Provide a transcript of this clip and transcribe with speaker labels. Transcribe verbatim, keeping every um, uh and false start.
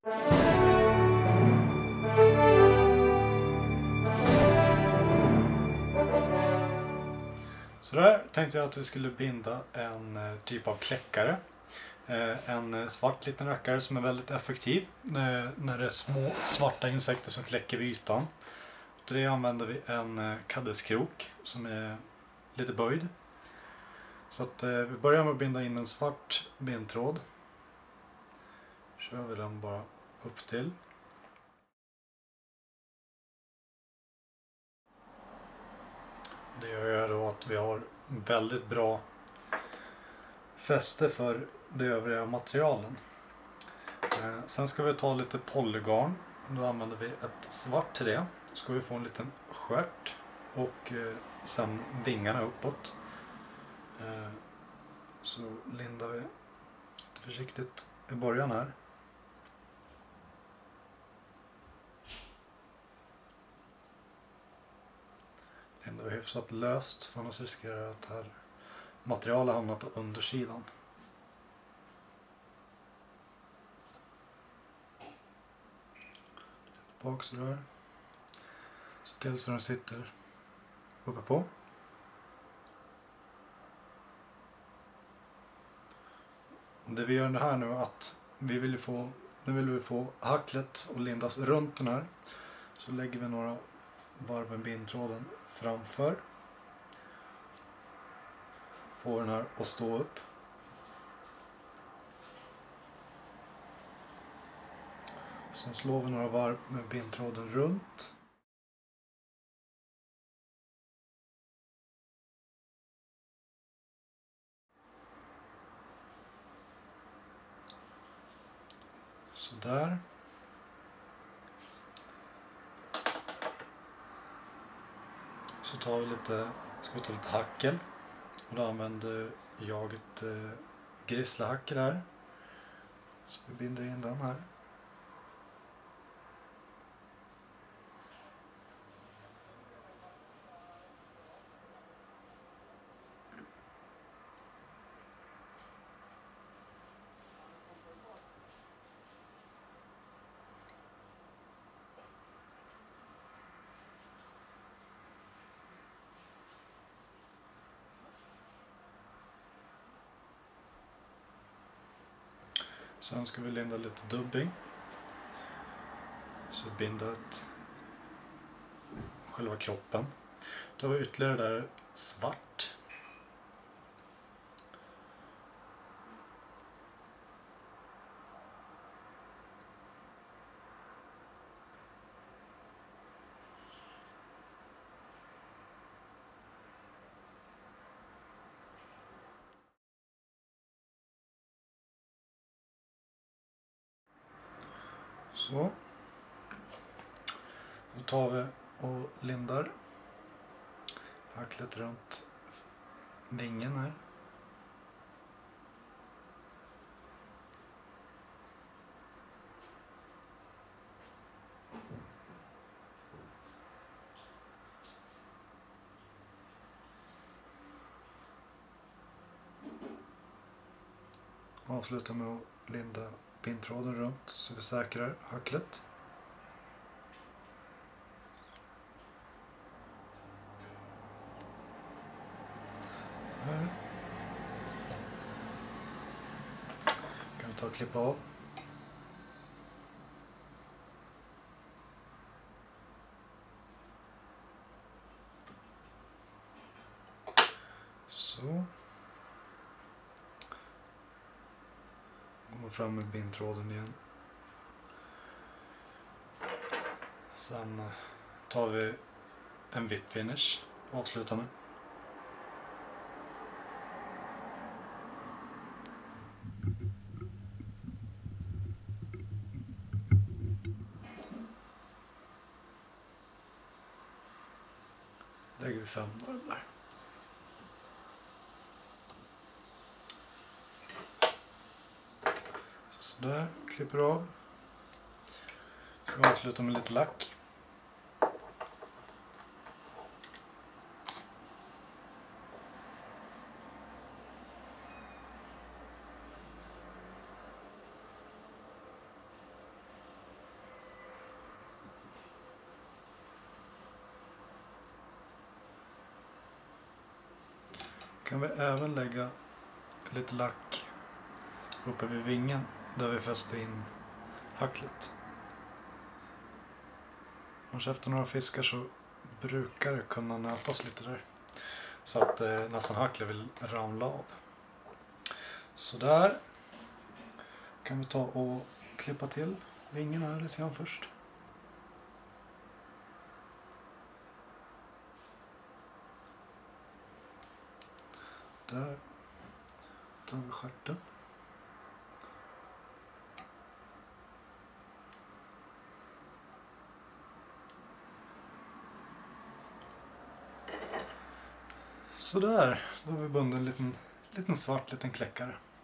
Speaker 1: Så där tänkte jag att vi skulle binda en eh, typ av kläckare. Eh, en eh, svart liten rackare som är väldigt effektiv eh, när det är små svarta insekter som kläcker vid ytan. Till det använder vi en eh, kaddeskrok som är lite böjd. Så att eh, vi börjar med att binda in en svart bindtråd. Kör vi den bara upp till. Det gör då att vi har väldigt bra fäste för de övriga materialen. Eh, sen ska vi ta lite polygarn. Då använder vi ett svart till det. Så ska vi få en liten stjärt och eh, sen vingarna uppåt. Eh, så lindar vi lite försiktigt i början här. Lindar vi hyfsat löst, för annars riskerar jag att här materialet hamnar på undersidan. Bak sådär. Så till så den sitter uppe på. Det vi gör det här nu att vi vill få, nu vill vi få hacklet och lindas runt den här. Så lägger vi några varv med bindtråden framför. Får den här att stå upp. Sen slår vi några varv med bindtråden runt. Så där. Så tar vi lite, ska vi ta lite hackel. Och då använder jag ett eh, grisslahackel här. Så vi binder in den här. Sen ska vi linda lite dubbing. Så binda ett, själva kroppen. Då har vi ytterligare där svart. Så. Då tar vi och lindar hacklet runt vingen här. Avslutar med att linda bindtråden runt så vi säkrar hacklet. Här. Kan vi ta och klippa av. Så. Går fram med bindtråden igen. Sen tar vi en vitt finish och avslutar med. Lägger vi fem varv där. Så där, klipper av. Så vi avslutar med lite lack. Kan vi även lägga lite lack uppe vid vingen där vi fäster in hacklet. Kanske efter några fiskar så brukar det kunna nötas lite där. Så att eh, nästan hacklet vill ramla av. Så där kan vi ta och klippa till vingen här lite grann först. Där tar vi stjärten. Så där, då har vi bundit en liten, liten svart liten kläckare.